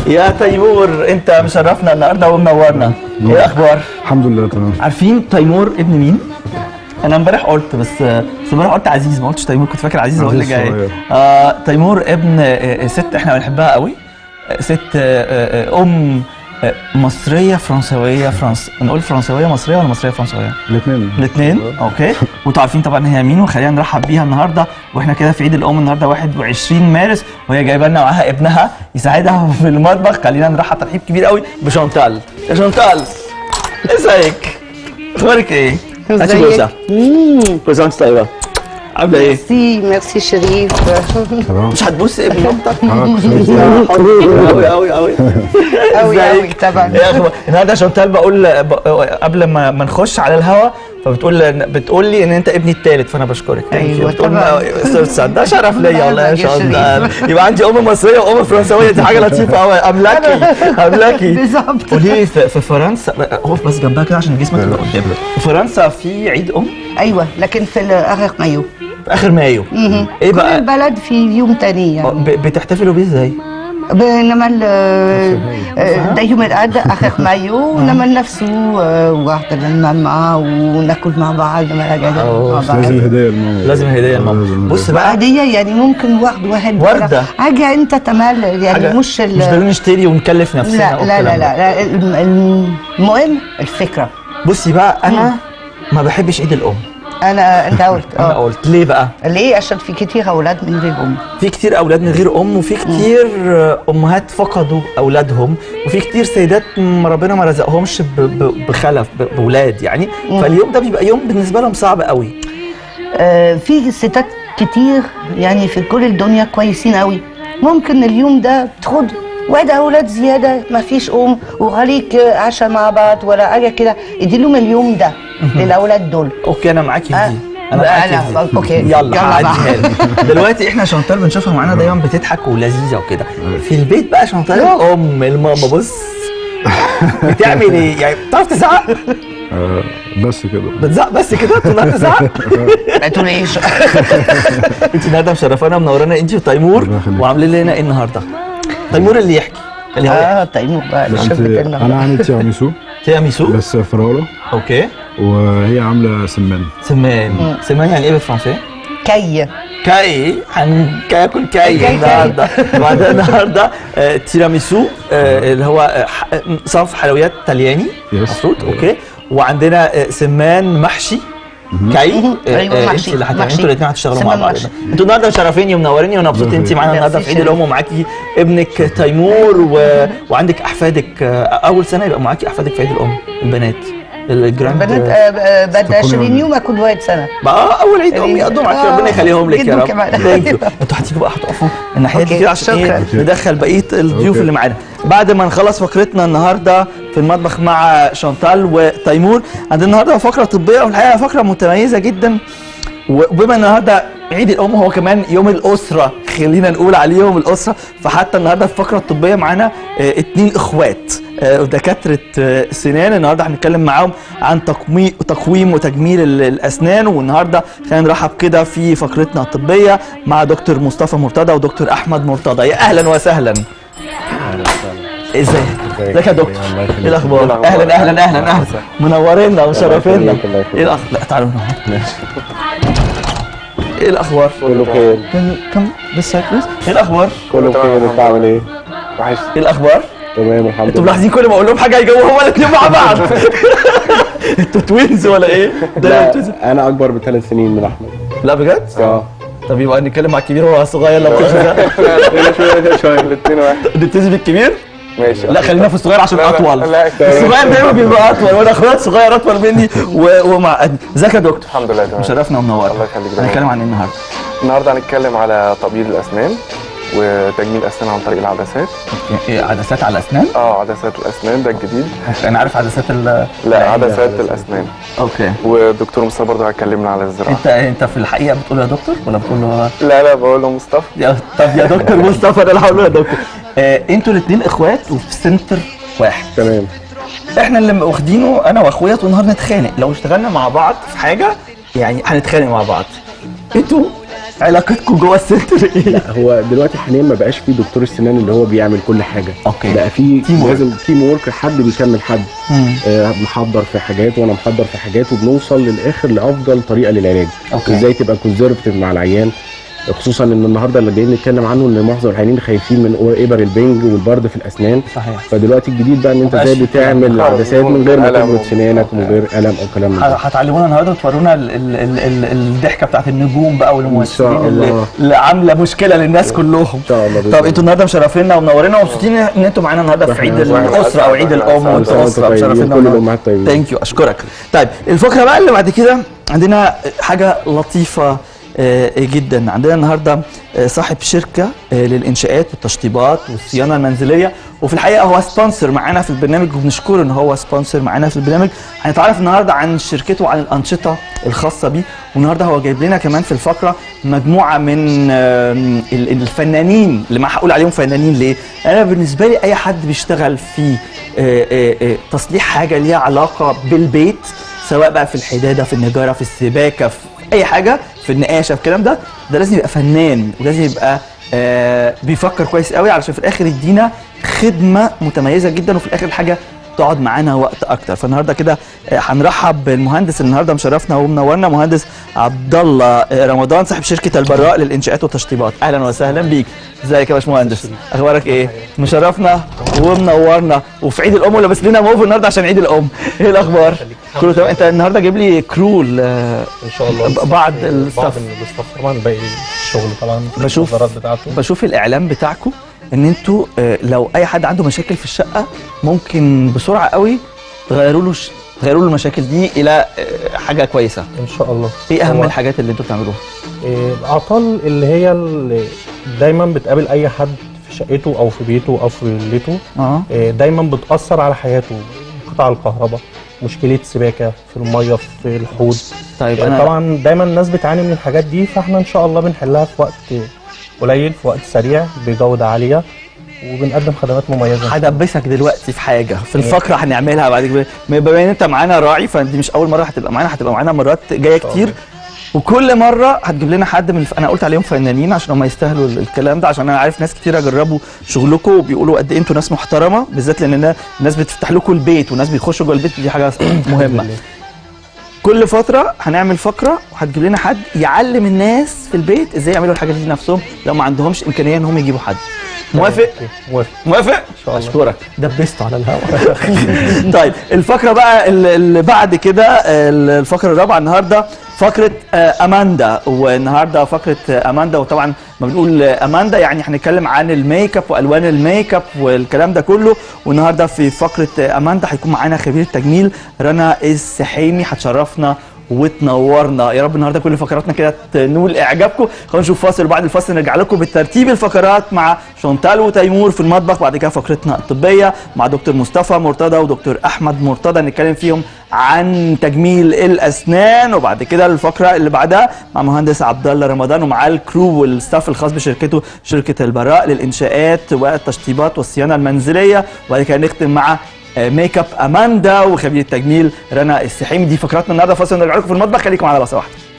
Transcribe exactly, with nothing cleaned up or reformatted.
يا تيمور انت مشرفنا النهارده ومنورنا. ايه الاخبار؟ الحمد لله تمام. عارفين تيمور ابن مين؟ انا امبارح قلت بس بس امبارح قلت عزيز، ما قلتش تيمور، كنت فاكر عزيز هو اللي جاي. آه تيمور ابن ست احنا بنحبها قوي، ست ام مصريه فرنسويه. فرنس نقول فرنسويه مصريه ولا مصريه فرنسويه؟ الاثنين الاثنين اوكي. وانتوا عارفين طبعا هي مين، وخلينا نرحب بيها النهارده واحنا كده في عيد الام النهارده واحد وعشرين مارس، وهي جايبه لنا معاها ابنها يساعدها في المطبخ. خلينا نرحب ترحيب كبير قوي بشانتال. يا شانتال ازيك؟ اخبارك ايه؟ هاتي جوزها. كل سنه وانت طيبه. عامله ايه؟ ميرسي ميرسي شريف. مش هتبوس ابن مامتك؟ قوي قوي قوي قوي قوي طبعا. ايه اخبار النهارده شانتال؟ بقول قبل ما ما نخش على الهوا فبتقول بتقول لي ان انت ابني الثالث، فانا بشكرك. ايوه طبعا ده شرف ليا والله يا شانتال. يبقى عندي ام مصريه وام فرنسويه، دي حاجه لطيفه قوي. املاكي املاكي بالظبط. قولي لي في فرنسا، اقف بس جنبها كده عشان جسمك يبقى قدامك. في فرنسا في عيد ام؟ ايوه لكن في اخر مايو. في اخر مايو. ايه بقى؟ كل البلد في يوم تاني يعني. بتحتفلوا بيه ازاي؟ نعمل ده يوم الأحد آخر مايو، نعمل نفسه واحد للماما وناكل مع بعض. لازم هديه لماما. لازم هديه لماما. بص بقى هديه يعني ممكن واحد واحد ورده، حاجه انت تمام يعني، مش مش ضروري نشتري ونكلف نفسنا. لا لا لا, لا, لا المهم الفكره. بصي بقى انا ما بحبش عيد الام. انا انت قلت اه انا قلت ليه بقى؟ ليه؟ عشان في كتير اولاد من غير ام. في كتير اولاد من غير ام، وفي كتير امهات فقدوا اولادهم، وفي كتير سيدات ربنا ما رزقهمش بخلف باولاد يعني. مم. فاليوم ده بيبقى يوم بالنسبه لهم صعب قوي. آه في ستات كتير يعني في كل الدنيا كويسين قوي، ممكن اليوم ده تاخد واحد اولاد زياده ما فيش ام وخليك عشاء مع بعض ولا حاجه كده، ادي لهم اليوم ده للاولاد دول. اوكي انا معاكي في دي. انا معاكي في دي. اوكي يلا هعديها لك. دلوقتي احنا شانتال بنشوفها معانا دايما بتضحك ولذيذه وكده. في البيت بقى شانتال ام الماما بص بتعمل ايه؟ يعني بتعرف تزعق؟ آه بس كده. بتزعق بس كده؟ تقول تزعق؟ ما تقوليش. انت النهارده مشرفانا ومنورانا انت وتيمور، وعاملين لنا ايه النهارده؟ تيمور اللي يحكي. اللي اه تيمور بقى الشيف بتاعنا. انا عامل تيراميسو. تيراميسو بس فراوله. اوكي. وهي عامله سمان. سمان. سمان يعني ايه بالفرنسي؟ كاي. كاي. هناكل كاي النهارده. وبعدين النهارده تيراميسو اللي هو صنف حلويات طلياني المفروض. اوكي. وعندنا سمان محشي كاي. ايوه انت اللي هتعملوا، انتوا الاثنين هتشتغلوا مع بعض. انتوا النهارده مشرفيني ومنوريني وانا مبسوط انت معانا النهارده في عيد الام، ومعاكي ابنك تيمور و... وعندك احفادك. اول سنه يبقى معاكي احفادك في عيد الام البنات. الجراند البنات بعد عشرين يوم اكون واحد سنه بقى اول عيد ام يقضوا معاكي. ربنا يخليهم لك يا رب. ثانك يو. انتوا هتيجوا بقى هتقفوا الناحيه دي كده عشان ايه ندخل بقيه الضيوف اللي معانا بعد ما نخلص فقرتنا النهارده في المطبخ مع شانتال وتيمور. عندنا النهارده فقره طبيه، والحقيقه فقره متميزه جدا. وبما ان النهارده عيد الام هو كمان يوم الاسره، خلينا نقول عليه يوم الاسره، فحتى النهارده في الفقره الطبيه معانا اه اتنين اخوات اه دكاتره اه سنان. النهارده هنتكلم معاهم عن تقويم تقويم وتجميل الاسنان. والنهارده خلينا نرحب كده في فقرتنا الطبيه مع دكتور مصطفى مرتضى ودكتور احمد مرتضى. يا اهلا وسهلا. ازيك؟ ازيك يا دكتور؟ ايه الاخبار؟ اهلا اهلا اهلا اهلا منورينا ومشرفينا. ايه الاخبار؟ لا تعالوا هنا. ايه الاخبار؟ كله خير. كم بس ايه الاخبار؟ كله خير. انت عامل ايه؟ وحش. ايه الاخبار؟ تمام الحمد لله. انتوا ملاحظين كل ما اقول لهم حاجه يجاوبوا هما الاثنين مع بعض. انتوا توينز ولا ايه؟ لا انا اكبر بثلاث سنين من احمد. لا بجد؟ اه. طب يبقى نتكلم مع الكبير وهو صغير لو كده. شويه شويه الاثنين واحد. نبتدي بالكبير؟ ماشي. لا خلينا في الصغير عشان اطول. لا الصغير دايما بيبقى اطول، وانا اخوات صغير اطول مني ومعقدني. ازيك يا دكتور؟ الحمد لله تمام. مشرفنا ومنورنا. الله يخليك. هنتكلم عن ايه النهارده؟ النهارده هنتكلم على تبييض الاسنان وتجميل الاسنان عن طريق العدسات. ايه عدسات على الاسنان؟ اه عدسات الاسنان ده الجديد. انا عارف عدسات ال لا عدسات الاسنان. اوكي. والدكتور مصطفى برضه هيكلمنا على الزراعه. انت انت في الحقيقه بتقول يا دكتور ولا بتقول له؟ لا لا بقول له مصطفى. يا طب يا دكتور مصطفى انا اللي هقول له يا دكتور. آه انتوا الاثنين اخوات وفي سنتر واحد. تمام. احنا اللي واخدينه انا واخويا ونهار نتخانق، لو اشتغلنا مع بعض في حاجه يعني هنتخانق مع بعض. انتوا علاقتكم جوه السنتر ايه؟ لا هو دلوقتي حاليا ما بقاش في دكتور السنان اللي هو بيعمل كل حاجه. اوكي. بقى في لازم تيم ورك، حد بيكمل حد. آه محضر في حاجات وانا محضر في حاجات، وبنوصل للاخر لافضل طريقه للعلاج. أوكي. ازاي تبقى كونزرفتيف مع العيان، خصوصا ان النهارده اللي جايين نتكلم عنه ان معظم العيانين خايفين من ابر البنج والبرد في الاسنان. صحيح. فدلوقتي الجديد بقى ان انت ازاي بتعمل عدسات من غير ما تبرد سنانك ومن غير الم او كلام من ده. هتعلمونا النهارده وتورونا الضحكه بتاعت النجوم بقى والممثلين اللي, اللي عامله مشكله للناس كلهم. ان شاء الله. طب انتوا النهارده مشرفينا ومنورينا ومبسوطين ان انتوا معانا النهارده في عيد الاسره او عيد الام والاسره. مشرفينا كل الامهات طيبين. ثانك يو، اشكرك. طيب الفقره بقى اللي بعد كده عندنا حاجه لطيفه جدا. عندنا النهارده صاحب شركه للانشاءات والتشطيبات والصيانه المنزليه، وفي الحقيقه هو سبونسر معانا في البرنامج وبنشكره ان هو سبونسر معانا في البرنامج. هنتعرف النهارده عن شركته وعن الانشطه الخاصه بيه، والنهارده هو جايب لنا كمان في الفقره مجموعه من الفنانين اللي ما هقول عليهم فنانين ليه؟ انا بالنسبه لي اي حد بيشتغل في تصليح حاجه ليها علاقه بالبيت، سواء بقى في الحداده، في النجاره، في السباكه، في اي حاجه، في النقاشه، في الكلام ده، ده لازم يبقى فنان ولازم يبقى آه بيفكر كويس قوي علشان في الاخر يدينا خدمه متميزه جدا، وفي الاخر الحاجه تقعد معانا وقت اكتر. فالنهارده كده هنرحب بالمهندس النهارده مشرفنا ومنورنا، مهندس عبد الله رمضان صاحب شركه البراء للانشاءات والتشطيبات. اهلا وسهلا بيك. ازيك يا باشمهندس؟ اخبارك ايه؟ مشرفنا ومنورنا، وفي عيد الام ولابس لنا موف النهارده عشان عيد الام. ايه الاخبار؟ كله تمام؟ انت النهارده جايب لي كرو ان شاء الله بعض الستاف طبعا باقي الشغل طبعا بشوف بتاعته. بشوف الاعلان بتاعكم ان انتوا لو اي حد عنده مشاكل في الشقه ممكن بسرعه قوي تغيروا له ش... تغيروا له المشاكل دي الى حاجه كويسه ان شاء الله. ايه اهم الحاجات اللي انتوا بتعملوها؟ إيه الاعطال اللي هي اللي دايما بتقابل اي حد في شقته او في بيته او في فيلته. اه إيه دايما بتاثر على حياته، قطع الكهرباء، مشكله سباكه في الميه، في الحوض. طيب إيه انا طبعا دايما الناس بتعاني من الحاجات دي، فاحنا ان شاء الله بنحلها في وقت قليل، في وقت سريع، بجوده عاليه، وبنقدم خدمات مميزه. هدبسك دلوقتي في حاجه في الفقره هنعملها بعد كده، بما ان انت معانا راعي فدي مش اول مره هتبقى معانا، هتبقى معانا مرات جايه كتير، وكل مره هتجيب لنا حد من الف... انا قلت عليهم فنانين عشان هم يستاهلوا الكلام ده، عشان انا عارف ناس كتير جربوا شغلكم وبيقولوا قد ايه انتوا ناس محترمه، بالذات لان الناس بتفتح لكم البيت وناس بيخشوا جوه البيت، دي حاجه مهمه. كل فتره هنعمل فقره وهتجيب لنا حد يعلم الناس في البيت ازاي يعملوا الحاجات دي لنفسهم لو ما عندهمش امكانيه ان هم يجيبوا حد. موافق؟ موافق موافق؟ ان شاء الله. اشكرك. دبست على الهواء. طيب الفقره بقى اللي بعد كده، الفقره الرابعه النهارده فقره اماندا، والنهارده فقره اماندا، وطبعا ما بنقول اماندا يعني هنتكلم عن الميك اب والوان الميك اب والكلام ده كله. والنهارده في فقره اماندا هيكون معانا خبير التجميل رنا السحيمي، هتشرفنا وتنورنا. يا رب النهارده كل فقراتنا كده تنول اعجابكم. خلينا نشوف فاصل، وبعد الفاصل نرجع لكم بالترتيب الفقرات مع شونتال وتيمور في المطبخ، بعد كده فقرتنا الطبيه مع دكتور مصطفى مرتضى ودكتور احمد مرتضى نتكلم فيهم عن تجميل الاسنان، وبعد كده الفقره اللي بعدها مع مهندس عبد الله رمضان ومعاه الكرو والستاف الخاص بشركته شركه البراء للانشاءات والتشطيبات والصيانه المنزليه، وبعد كده نختم مع ميك اب اماندا وخبير التجميل رنا السحيمي. دي فقراتنا النهارده، فاصل نرجع لكم في المطبخ، خليكم على بصه واحده.